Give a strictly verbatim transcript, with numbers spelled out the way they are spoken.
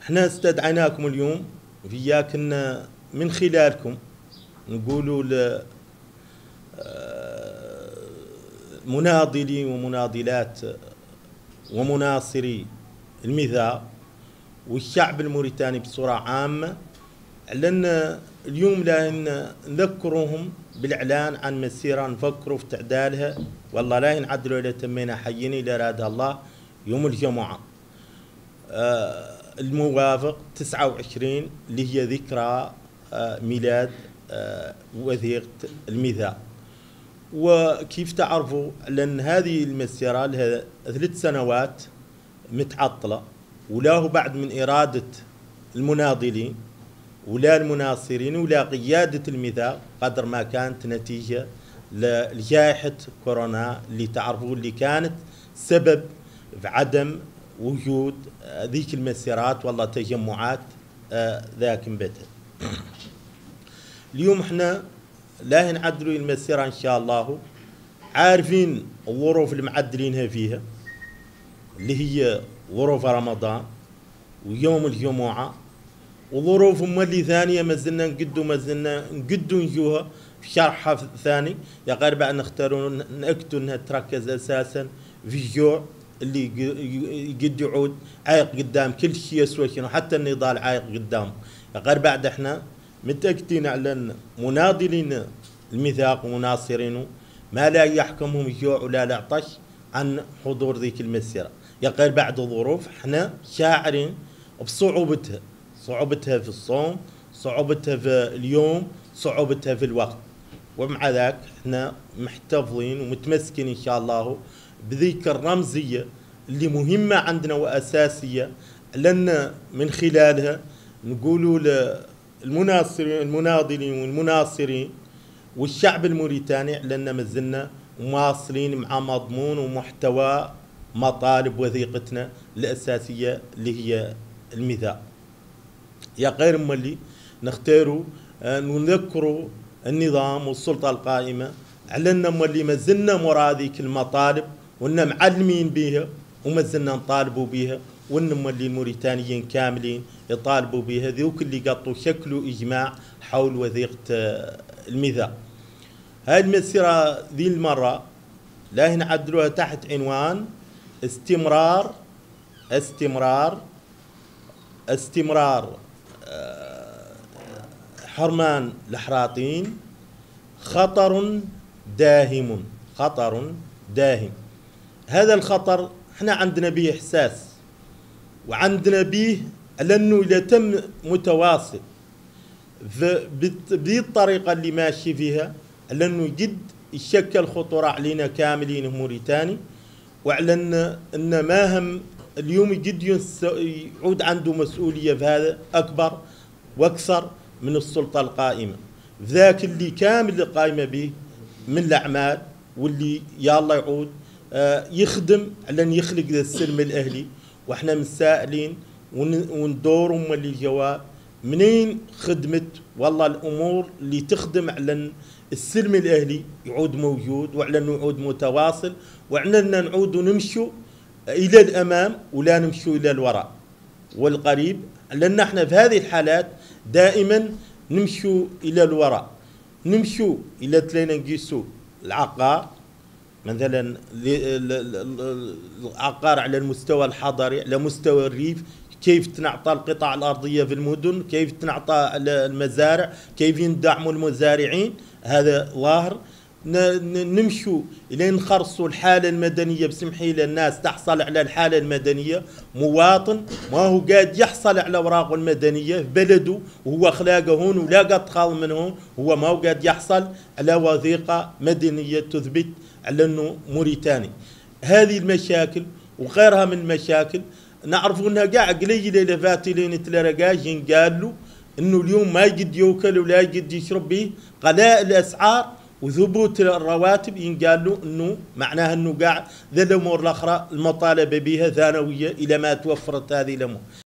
احنا استدعيناكم اليوم وياك ان من خلالكم نقولوا ل مناضلي ومناضلات ومناصري الميثاق والشعب الموريتاني بصورة عامة، لأن اليوم لا نذكرهم بالإعلان عن مسيرة نفكروا في تعدالها، والله لا ينعدلوا إلى تمينا حيين إلى أراد الله يوم الجمعة آه الموافق تسعة وعشرين اللي هي ذكرى آه ميلاد آه وثيقة الميثاق. وكيف تعرفوا لأن هذه المسيرة لها ثلاث سنوات متعطلة، ولا هو بعد من إرادة المناضلين ولا المناصرين ولا قيادة الميثاق قدر ما كانت نتيجة لجائحة كورونا اللي تعرفوا اللي كانت سبب في عدم وجود ذيك المسيرات والله تجمعات ذاك مبتها. اليوم احنا لا نعدلوا المسيرة إن شاء الله، عارفين الظروف اللي معدلينها فيها اللي هي ظروف رمضان ويوم الجمعة، وظروف مولي ثانية ما زلنا نقدوا ما زلنا نقدوا نجوها في شرحها ثاني يا غير بعد نختارون نأكدوا انها تركز اساسا في الجوع اللي يقد يعود عايق قدام كل شيء يسوى شنو، حتى النضال عايق قدامه. يا غير بعد احنا متأكدين على ان مناضلين الميثاق ومناصرينه ما لا يحكمهم الجوع ولا العطش عن حضور ذيك المسيرة. يا غير بعد ظروف احنا شاعرين بصعوبتها، صعوبتها في الصوم، صعوبتها في اليوم، صعوبتها في الوقت، ومع ذاك احنا محتفظين ومتمسكين ان شاء الله بذيك الرمزية اللي مهمة عندنا وأساسية، لأن من خلالها نقولوا للمناصرين المناضلين والمناصرين والشعب الموريتاني لأن ما زلنا مواصلين مع مضمون ومحتوى مطالب وثيقتنا الأساسية اللي هي الميثاق. يا غير مولي نختاروا نذكروا النظام والسلطة القائمة على أن مولي ما زلنا مراديك المطالب وأن معلمين بها وما زلنا نطالبوا بها، وأن مولي الموريتانيين كاملين يطالبوا بها، ذوك اللي قطوا شكلوا إجماع حول وثيقة الميثاق. هذه المسيرة ذي المرة لا نعدلوها تحت عنوان استمرار استمرار استمرار حرمان الحراطين خطر داهم، خطر داهم. هذا الخطر احنا عندنا به احساس وعندنا به لانه اذا تم متواصل بهذه الطريقه اللي ماشي فيها لانه جد يشكل خطوره علينا كاملين موريتاني، وعلى ان ان ما هم اليوم جد يعود عنده مسؤوليه في هذا اكبر واكثر من السلطه القائمه، ذاك اللي كامل قائمه به من الاعمال واللي يا الله يعود يخدم على ان يخلق ذا السلم الاهلي. واحنا متسائلين وندور ام اللي الجواب منين خدمت والله الامور اللي تخدم على ان السلم الاهلي يعود موجود وعلى انه يعود متواصل، وعلى ان نعود ونمشوا الى الامام ولا نمشوا الى الوراء والقريب، لان احنا في هذه الحالات دائما نمشوا الى الوراء، نمشوا الى تلينا نقيسوا العقار مثلا العقار على المستوى الحضري على مستوى الريف، كيف تنعطى القطع الأرضية في المدن، كيف تنعطى المزارع، كيف يندعموا المزارعين، هذا ظاهر. نمشوا إلى نخرصوا الحالة المدنية بسمحي للناس تحصل على الحالة المدنية، مواطن ما هو قاعد يحصل على أوراقه المدنية في بلده وهو أخلاقه هون ولا قد خال من هون، هو ما هو قاعد يحصل على وثيقة مدنية تثبت على أنه موريتاني. هذه المشاكل وغيرها من المشاكل نعرفوا انها قاع قليله الى فاتلين تلرقاش ينقال له انه اليوم ما يقد يوكل ولا يقد يشرب به، غلاء الاسعار وثبوت الرواتب ينقال له انه معناها انه قاع ذا الامور الاخرى المطالبه بها ثانويه الى ما توفرت هذه الامور.